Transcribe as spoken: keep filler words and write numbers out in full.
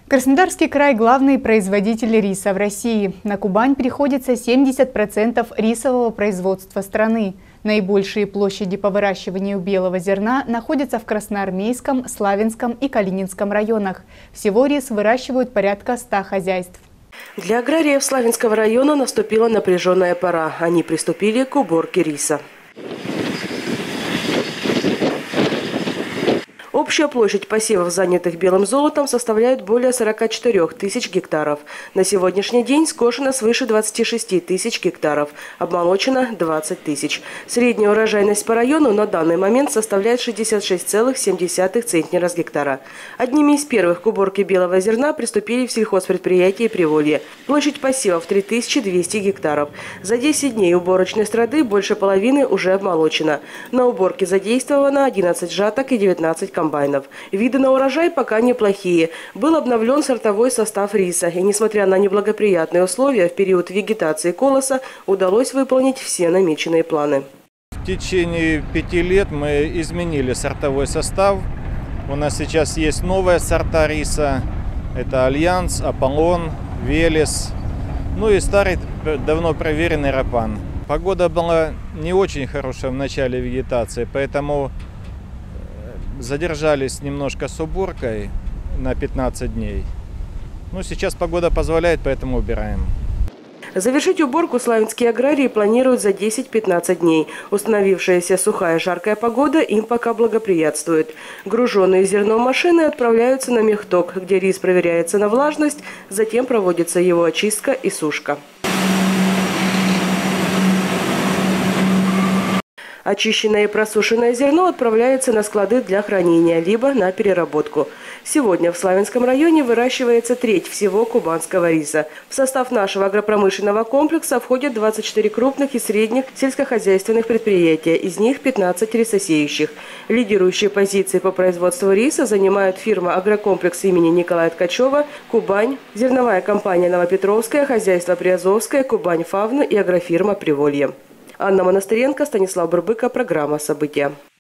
Краснодарский край – главный производитель риса в России. На Кубань приходится семьдесят процентов рисового производства страны. Наибольшие площади по выращиванию белого зерна находятся в Красноармейском, Славянском и Калининском районах. Всего рис выращивают порядка ста хозяйств. Для аграриев Славянского района наступила напряженная пора. Они приступили к уборке риса. Общая площадь посевов, занятых белым золотом, составляет более сорока четырёх тысяч гектаров. На сегодняшний день скошено свыше двадцати шести тысяч гектаров, обмолочено двадцать тысяч. Средняя урожайность по району на данный момент составляет шестьдесят шесть целых семь десятых центнера с гектара. Одними из первых к уборке белого зерна приступили в сельхозпредприятии Приволье. Площадь посевов три тысячи двести гектаров. За десять дней уборочной страды больше половины уже обмолочено. На уборке задействовано одиннадцать жаток и девятнадцать комбайнов. комбайнов. Виды на урожай пока неплохие. Был обновлен сортовой состав риса. И несмотря на неблагоприятные условия, в период вегетации колоса удалось выполнить все намеченные планы. В течение пяти лет мы изменили сортовой состав. У нас сейчас есть новые сорта риса. Это Альянс, Аполлон, Велес. Ну и старый, давно проверенный Рапан. Погода была не очень хорошая в начале вегетации, поэтому задержались немножко с уборкой на пятнадцать дней. Ну, сейчас погода позволяет, поэтому убираем. Завершить уборку славянские аграрии планируют за десять-пятнадцать дней. Установившаяся сухая жаркая погода им пока благоприятствует. Груженные зерном машины отправляются на мехток, где рис проверяется на влажность, затем проводится его очистка и сушка. Очищенное и просушенное зерно отправляется на склады для хранения, либо на переработку. Сегодня в Славянском районе выращивается треть всего кубанского риса. В состав нашего агропромышленного комплекса входят двадцать четыре крупных и средних сельскохозяйственных предприятия, из них пятнадцать рисосеющих. Лидирующие позиции по производству риса занимают фирма «Агрокомплекс» имени Николая Ткачева, «Кубань», зерновая компания «Новопетровская», хозяйство «Приазовское», «Кубань Фавна» и агрофирма «Приволье». Анна Монастыренко, Станислав Бурбыка, программа «События».